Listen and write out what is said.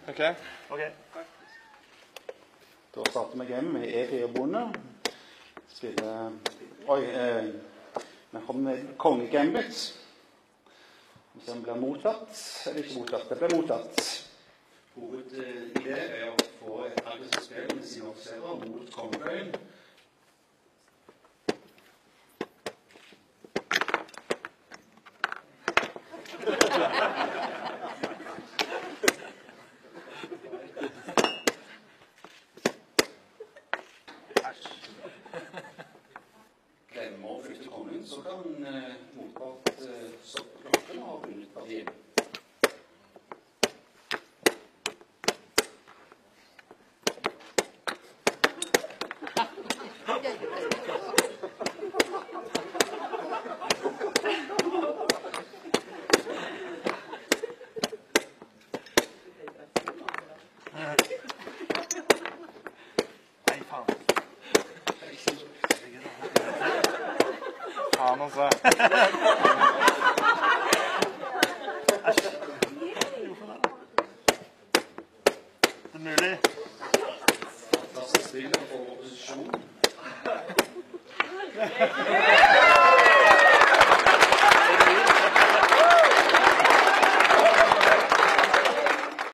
Ok. Da starter vi gamet med E4 bonde. Spiller... Oi, vi kommer med kongegambit. Hvis den blir mottatt, eller ikke mottatt. Det blir mottatt. Hovedidé er å få et aggressivt spill med sine offiserer mot kongefløyen. Glemmer å flytte kongen, så kan motpart stoppe klokken og ha vunnet partiet. Nei, faen. Faen, altså. Æsj. Det er mulig. Første spiller for opposisjon.